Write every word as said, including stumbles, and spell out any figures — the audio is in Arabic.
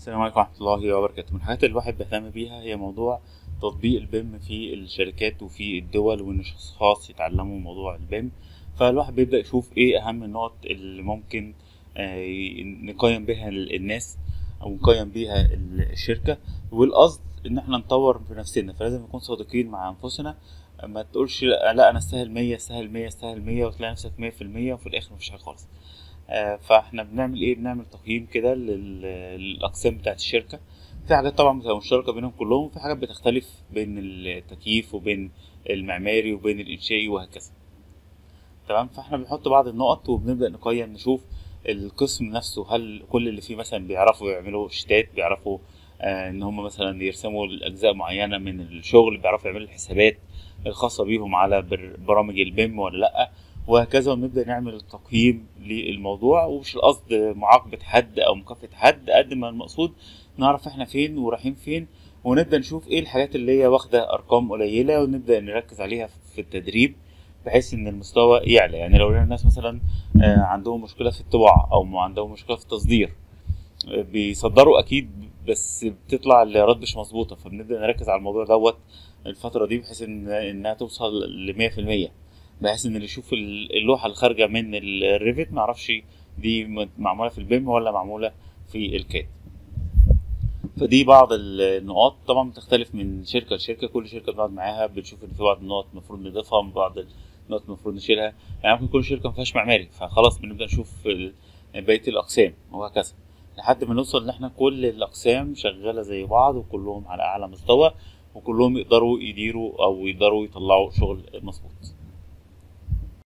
السلام عليكم ورحمة الله وبركاته. من الحاجات اللي الواحد بيهتم بيها هي موضوع تطبيق البيم في الشركات وفي الدول، وإن الأشخاص يتعلموا موضوع البيم. فالواحد بيبدأ يشوف إيه أهم النقط اللي ممكن آه، نقيم بيها الناس أو نقيم بيها الشركة. والقصد إن إحنا نطور في نفسنا، فلازم نكون صادقين مع أنفسنا. ما تقولش لا أنا أستاهل مية أستاهل مية أستاهل مية وتلاقي نفسك مية في المية وفي الآخر مفيش حاجة خالص. آه، فاحنا بنعمل ايه؟ بنعمل تقييم كده لل- للاقسام بتاعت الشركه. في حاجات طبعا بتبقى مشتركه بينهم كلهم، وفي حاجات بتختلف بين التكييف وبين المعماري وبين الانشائي وهكذا. تمام، فاحنا بنحط بعض النقط وبنبدا نقيم، نشوف القسم نفسه هل كل اللي فيه مثلا بيعرفوا يعملوا شتات، بيعرفوا آه ان هم مثلا يرسموا الاجزاء معينه من الشغل، بيعرفوا يعملوا الحسابات الخاصه بيهم على بر- برامج البيم ولا لا، وهكذا. ونبدا نعمل تقييم للموضوع، ومش القصد معاقبه حد او مكافاه حد قد ما المقصود نعرف احنا فين ورايحين فين، ونبدا نشوف ايه الحاجات اللي هي واخده ارقام قليله ونبدا نركز عليها في التدريب، بحيث ان المستوى يعلى. يعني لو لقينا الناس مثلا آه، عندهم مشكله في الطباعه او عندهم مشكله في التصدير، آه، بيصدروا اكيد بس بتطلع الرد مش مظبوطه، فبنبدا نركز على الموضوع دوت الفتره دي، بحيث ان انها توصل ل مية في المية، بحيث ان اللي يشوف اللوحه اللي خارجه من الريفت ما يعرفش دي معموله في البيم ولا معموله في الكاد. فدي بعض النقاط طبعا بتختلف من شركة لشركة، كل شركة بنقعد معاها بنشوف ان في بعض النقط المفروض نضيفها، بعض النقط المفروض نشيلها. يعني ممكن كل شركة مفيهاش معماري، فخلاص بنبدأ نشوف ال- بقية الأقسام وهكذا، لحد ما نوصل ان احنا كل الأقسام شغالة زي بعض وكلهم على أعلى مستوى، وكلهم يقدروا يديروا أو يقدروا يطلعوا شغل مظبوط.